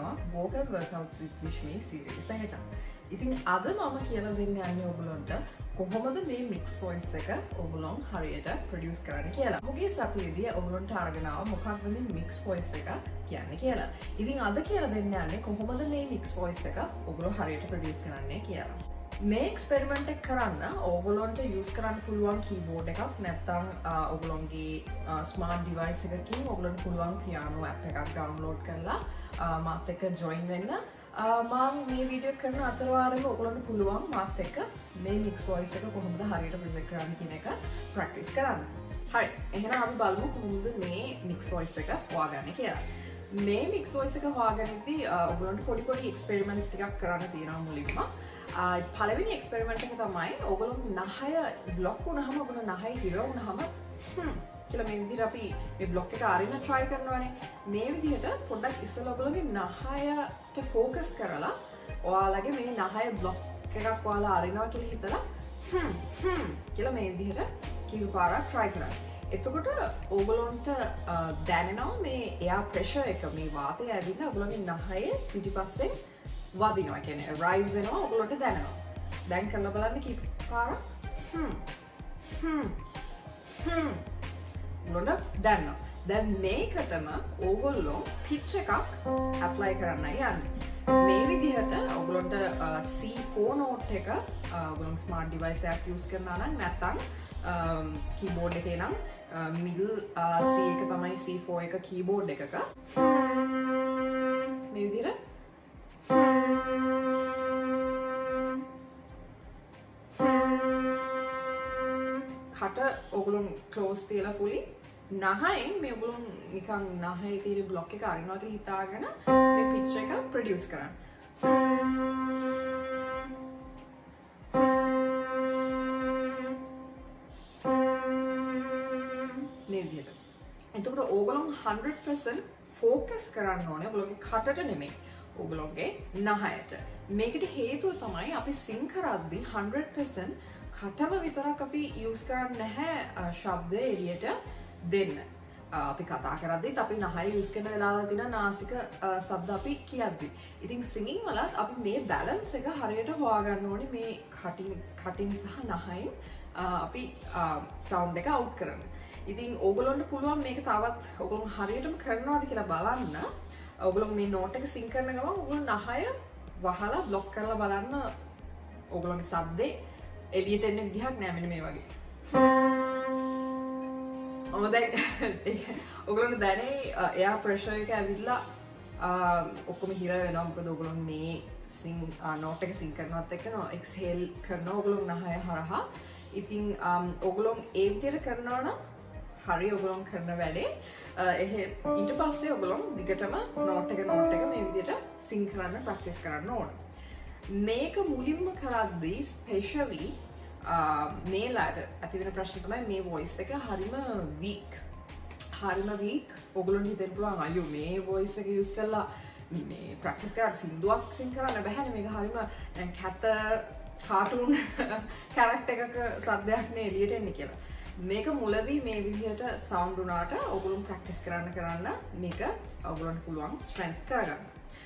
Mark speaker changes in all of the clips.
Speaker 1: කරනවා vocal workouts with Vishmi series එකට. ඉතින් අද මම කියලා දෙන්න යන්නේ ඔයගොල්ලන්ට කොහොමද මේ mix voice එක ඔයගොල්ලන් හරියට produce කරන්න කියලා. මොකද සතියේදී ඔයගොල්ලන්ට අරගෙන ආව මොකක්ද මේ mix voice එක කියන්නේ කියලා. ඉතින් අද කියලා දෙන්න යන්නේ කොහොමද මේ mix voice එක ඔයගොල්ලෝ හරියට produce කරන්නේ කියලා. මේ එක්ස්පෙරිමන්ට් එක කරන්න ඕගොල්ලන්ට යූස් කරන්න පුළුවන් කීබෝඩ් එකක් නැත්නම් ඔයගොල්ලන්ගේ ස්මාර්ට් ඩිවයිස් එකකින් ඔයගොල්ලන්ට පුළුවන් පියානෝ ඇප් එකක් ඩවුන්ලෝඩ් කරලා මාත් එක්ක ජොයින් වෙන්න. මම මේ වීඩියෝ කරන අතරවාරෙම ඔයගොල්ලන්ට පුළුවන් මාත් එක්ක මේ මික්ස් වොයිස් එක කොහොමද හරියට ප්‍රොජෙක්ට් කරන්න කියන එක ප්‍රැක්ටිස් කරන්න. හරි. එහෙනම් අපි බලමු කොහොමද මේ මික්ස් වොයිස් එක හොයාගන්නේ කියලා. මේ මික්ස් වොයිස් එක හොයාගන්නදී ඔයගොල්ලන්ට පොඩි එක්ස්පෙරිමන්ට්ස් ටිකක් කරන්න තියෙනවා මුලින්ම. පළවෙනි එක්ස්පෙරිමන්ට් එක තමයි ඔයගොල්ලෝ නහය බ්ලොක් වුණාම ඔයගොල්ලෝ නහය හිර වුණාම කියලා මේ විදිහට අපි මේ බ්ලොක් එක අරින්න try කරනවානේ. මේ විදිහට පොඩ්ඩක් ඉස්සෙල්ලා ඔයගොල්ලෝගේ නහයට ફોකස් කරලා ඔයාලගේ මේ නහය බ්ලොක් එකක් ඔයාලා අරිනවා කියලා හිතලා කියලා මේ විදිහට කීප පාරක් try කරන්න. එතකොට ඕගොල්ලන්ට දැනෙනවා මේ එයා ප්‍රෙෂර් එක මේ වාතය ඇවිල්ලා ඔයගොල්ලෝගේ නහයේ පිටිපස්සෙන් වදිනවා කියන්නේ රයිව් වෙනවා ඔයගොල්ලන්ට දැනෙනවා. දැන් කරලා බලන්න කීප පාරක් ඔයගොල්ලන්ට දැනෙනවා. දැන් මේකටම ඕගොල්ලෝ පිච් එකක් ඇප්ලයි කරන්න යන්නේ. මේ විදිහට ඔයගොල්ලන්ට C4 note එක ඔයගොල්ලෝ ස්මාර්ට් ඩිවයිස් එකක් යූස් කරනවා නම් නැත්නම් කීබෝඩ් එකේ නම් මිඩල් C එක තමයි C4 එක කීබෝඩ් එකක මේ විදිහට කට ඔගොල්ලොන් ක්ලෝස් තියලා fully නහයෙන් මේ ඔගොල්ලොන් නිකන් නහයේ තියෙන බ්ලොක් එක අරිනවා කියලා හිතාගෙන මේ පිච් එක ප්‍රොඩියුස් කරන්න. මේ විදිහට. එතකොට ඕගොල්ලොන් 100% ફોකස් කරන්න ඕනේ ඔයගොල්ලෝගේ කටට නෙමෙයි. ඔයගොල්ලෝගේ නහයට. මේකට හේතුව තමයි අපි සිං කරද්දී 100% කටම විතරක් අපි යූස් කරන්නේ නැහැ ශබ්දය එළියට දෙන්න. අපි කතා කරද්දිත් අපි නහය යූස් කරන වෙලාවල් තියෙන නාසික ශබ්ද අපි කියද්දි. ඉතින් සිංගින් වලත් අපි මේ බැලන්ස් එක හරියට හොයාගන්න ඕනේ මේ කටින් සහ නහයෙන් අපි සවුන්ඩ් එක අවුට් කරන්න. ඉතින් ඕගොල්ලන්ට පුළුවන් මේක තවත් ඕගොල්ලෝ හරියටම කරනවාද කියලා බලන්න. ඔයගොල්ලෝ මේ නෝට් එක සිංක් කරන ගමන් ඔයගොල්ලෝ නහය වහලා බ්ලොක් කරලා බලන්න ඔයගොල්ලෝගේ ශබ්දේ එළියට එන්න විදිහක් නෑ මෙන්න මේ වගේ. දැන් ඔයගොල්ලන්ට දැනේ එයා ප්‍රෙෂර් එක ඇවිල්ලා ඔක්කොම හිර වෙනවා මොකද ඔයගොල්ලෝ මේ නෝට් එක සිංක් කරනවත් එක්ක එක්ස්හේල් කරනවා ඔයගොල්ලෝ නහය හරහා. ඉතින් ඔයගොල්ලෝ ඒ විදිහට කරනවා නම් හරි ඔයගොල්ලෝ කරන වැඩේ ඊට පස්සේ ඔයගොල්ලෝ දිගටම නෝට් එක මේ විදිහට සිංක් කරන්න ප්‍රැක්ටිස් කරන්න ඕන. මේක මුලින්ම කරද්දී ස්පෙෂලි මේලාට ඇති වෙන ප්‍රශ්නේ තමයි මේ වොයිස් එක හරිම වීක්. ඔයගොල්ලන්ට හිතෙන්න පුළුවන් අයියෝ මේ වොයිස් එක යූස් කරලා මේ ප්‍රැක්ටිස් කරලා සින්දුවක් සිං කරන්න බැහැනේ මේක හරිම දැන් කාටුන් කැරක්ටර් එකක සද්දයක් නේ එළියට එන්නේ කියලා. මේක මුලදී මේ විදිහට සවුන්ඩ් වුණාට ඔයගොල්ලෝ ප්‍රැක්ටිස් කරන්න මේක ඔයගොල්ලන්ට පුළුවන් ස්ට්‍රෙන්ත් කරගන්න.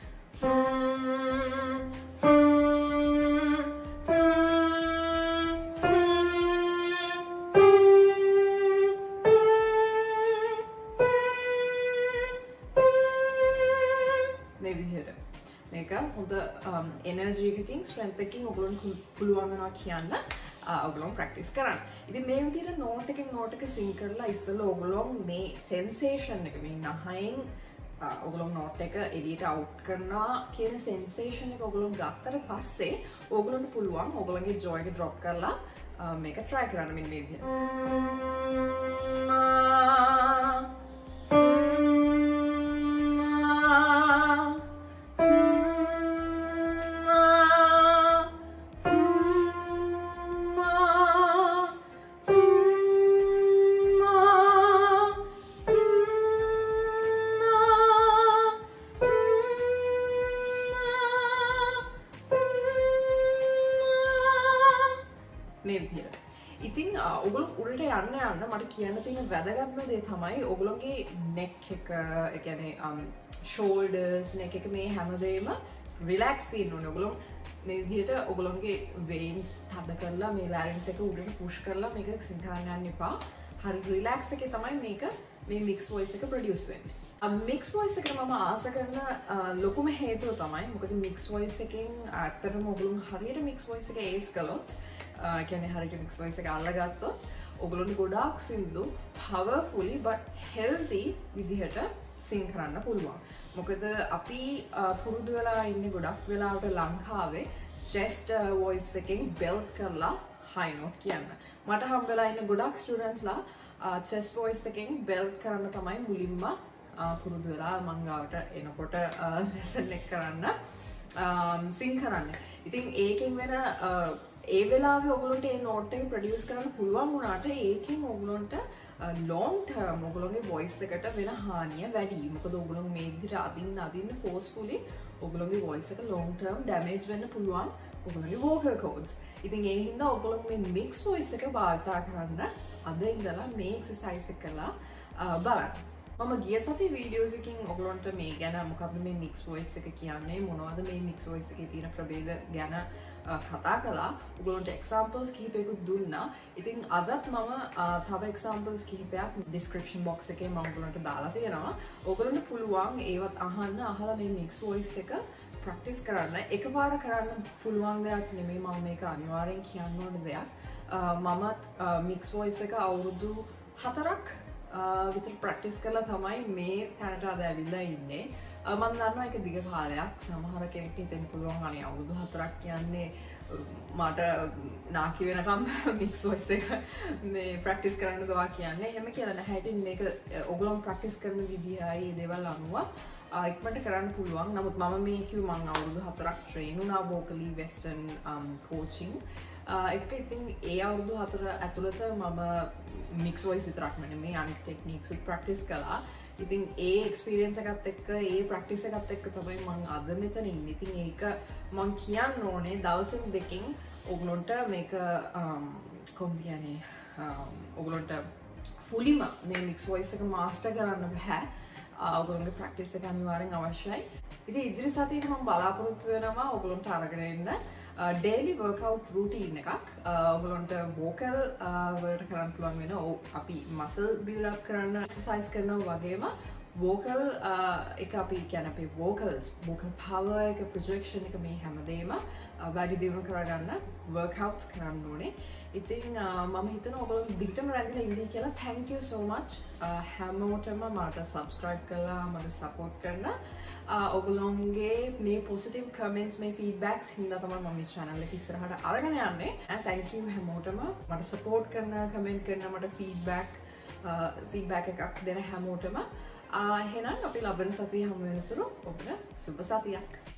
Speaker 1: මේ විදිහට මේක හොඳ එනර්ජි එකකින් ස්ට්‍රෙන්ත් එකකින් ඔයගොල්ලන්ට පුළුවන් වෙනවා කියන්න ඔයගොල්ලෝ ප්‍රැක්ටිස් කරන්න. ඉතින් මේ විදිහට නෝට් එක සිං කරලා ඉස්සෙල්ලා ඔයගොල්ලෝ මේ සෙන්සේෂන් එක මේ නහයෙන් ඔයගොල්ලෝ නෝට් එක එළියට අවුට් කරනවා කියන සෙන්සේෂන් එක ඔයගොල්ලෝ ගත්තට පස්සේ ඔයගොල්ලන්ට පුළුවන් ඔයගොල්ලන්ගේ ජො එක ඩ්‍රොප් කරලා මේක try කරන්න මෙන්න මේ විදිහට. මේ විදිහට. ඉතින් ඔගොල්ලෝ උඩට යන්න මට කියන්න තියෙන වැදගත්ම දේ තමයි ඔගොල්ලෝගේ neck එක ඒ කියන්නේ shoulders neck එක මේ හැමදේම relax තියෙන්න ඕනේ. ඔගොල්ලෝ මේ විදිහට ඔගොල්ලෝගේ veins තද කරලා මේ larynx එක උඩට push කරලා මේක සිං කරන්න යන්න එපා. හරි relax එකේ තමයි මේක මේ mix voice එක produce වෙන්නේ. මික්ස් වොයිස් එකට මම ආස කරන ලොකුම හේතුව තමයි මොකද මික්ස් වොයිස් එකෙන් ඇත්තටම ඔයගොල්ලෝ හරියට මික්ස් වොයිස් එක ඒස් කළොත් කියන්නේ හරියට මික්ස් වොයිස් එක අල්ලගත්තොත් ඔයගොල්ලෝට ගොඩාක් සින්දු powerfully but healthy විදිහට sing කරන්න පුළුවන්. මොකද අපි පුරුදු වෙලා ඉන්නේ ගොඩක් වෙලාවට ලංකාවේ chest voice එකෙන් belt කරලා high note කියන්න. මට හම්බෙලා ඉන්න ගොඩක් ස්ටුඩන්ට්ස්ලා chest voice එකෙන් belt කරන්න තමයි මුලින්ම පුරුදු වෙලා මං ගාවට එනකොට ලෙසන් එක කරන්න සිං කරන්න. ඉතින් ඒකෙන් වෙන ඒ වෙලාවේ ඔයගොල්ලන්ට ඒ නෝට් එක ප්‍රොඩියුස් කරන්න පුළුවන් වුණාට ඒකෙන් ඔයගොල්ලන්ට long term ඔයගොල්ලෝගේ voice එකට වෙන හානිය වැඩි. මොකද ඔයගොල්ලෝ මේ විදිහට අදින්න forcefully ඔයගොල්ලෝගේ voice එක long term damage වෙන්න පුළුවන් ඔයගොල්ලෝගේ vocal cords. ඉතින් ඒ හින්දා ඔයගොල්ලෝ මේ mix voice එක භාවිතා කරන්න අද ඉඳලා මේ exercise එක කළා බලන්න. මම ගිය සතියේ වීඩියෝ එකකින් ඔයගොල්ලන්ට මේ ගැන මොකක්ද මේ මික්ස් වොයිස් එක කියන්නේ මොනවද මේ මික්ස් වොයිස් එකේ තියෙන ප්‍රභේද ගැන කතා කළා. ඔයගොල්ලන්ට එක්සැම්පල්ස් කිහිපයකුත් දුන්නා. ඉතින් අදත් මම තව එක්සැම්පල්ස් කිහිපයක් ඩිස්ක්‍රිප්ෂන් බොක්ස් එකේ මම ඔයගොල්ලන්ට දාලා තියෙනවා. ඔයගොල්ලන්ට පුළුවන් ඒවත් අහලා මේ මික්ස් වොයිස් එක ප්‍රැක්ටිස් කරන්න. එකපාර කරන්න පුළුවන් දෙයක් නෙමෙයි. මම මේක අනිවාර්යෙන් කියන්න ඕන දෙයක්. මමත් මික්ස් වොයිස් එක අවුරුදු 4ක් විතර ප්‍රැක්ටිස් කරලා තමයි මේ තැනට අද ඇවිල්ලා ඉන්නේ. මම දන්නවා ඒක දිග කාලයක්. සමහර කෙනෙක්ට හිතෙන්න පුළුවන් අනේ අවුරුදු 4ක් කියන්නේ මට නාකි වෙනකම් මික්ස් වොයිස් එක මේ ප්‍රැක්ටිස් කරන්න දවා කියන්නේ. එහෙම කියලා නැහැ. ඉතින් මේක ඔයගොල්ලෝ ප්‍රැක්ටිස් කරන විදිහයි ඒ දේවල් අනුව ඉක්මනට කරන්න පුළුවන්. නමුත් මම මේ කිව්ව මම අවුරුදු 4ක් ට්‍රේන් වුණා vocally western coaching. එක ඉතින් ඒ අවුරුදු 4 ඇතුළත මම මික්ස් වොයිස් විතරක් නෙමෙයි අනිත් ටෙක්නික්ස් ප්‍රැක්ටිස් කළා. ඉතින් ඒ එක්ස්පීරියන්ස් එකත් එක්ක ඒ ප්‍රැක්ටිස් එකත් එක්ක තමයි මම අද මෙතන ඉන්නේ. ඉතින් ඒක මම කියන්න ඕනේ දවසින් දෙකකින් ඔයගොල්ලන්ට මේක කොහොමද කියන්නේ ඔයගොල්ලන්ට ෆුලිම මේ මික්ස් වොයිස් එක මාස්ටර් කරන්න බෑ. ඔයගොල්ලන්ගේ ප්‍රැක්ටිස් එක අනිවාර්යෙන් අවශ්‍යයි. ඉතින් ඉදිරි සතියේ මම බලාපොරොත්තු වෙනවා ඔයගොල්ලන්ට අරගෙන එන්න daily workout routine එකක්. ඔයගොල්ලන්ට vocal වලට කරන්න පුළුවන් වෙන අපි muscle build up කරන්න exercise කරනවා වගේම vocal එක අපි කියන්නේ අපේ vocal power එක projection එක මේ හැමදේම වැඩි දියුණු කරගන්න workouts කරන්න ඕනේ. ඉතින් මම හිතනවා ඔයගොල්ලෝ දිගටම රැඳිලා ඉඳී කියලා. thank you so much හැමෝටම මට subscribe කරලා මට support කරන ඔයගොල්ලෝගේ මේ positive comments මේ feedbacks හින්දා තමයි මම මේ channel එක ඉස්සරහට අරගෙන යන්නේ. thank you හැමෝටම මට support කරන comment කරන මට feedback එකක් දෙන හැමෝටම. එහෙනම් අපි ලබන සතියේ හමු වෙනතුරු ඔබට සුබ සතියක්.